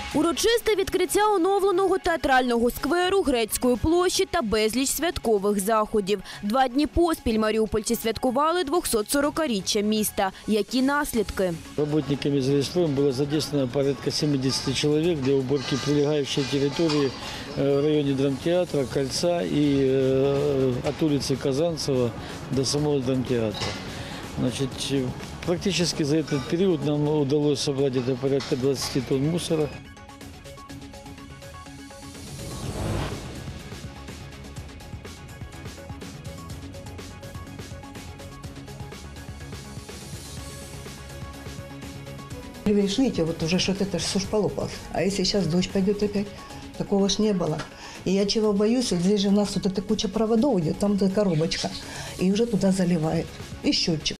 Урочисте відкриття оновленого театрального скверу, Грецької площі та безліч святкових заходів. 2 дні поспіль маріупольці святкували 240-річчя міста. Які наслідки? Работниками «Зарестроем» было задействовано порядка 70 человек для уборки прилегающей территории в районе драмтеатра, Кольца и от улицы Казанцева до самого драмтеатра. Значит, практически за этот период нам удалось собрать это порядка 20 тонн мусора. Видите, вот уже что-то это все ж полопалось. А если сейчас дождь пойдет опять, такого ж не было. И я чего боюсь, вот здесь же у нас вот эта куча проводов идет, там эта коробочка, и уже туда заливает. И счетчик.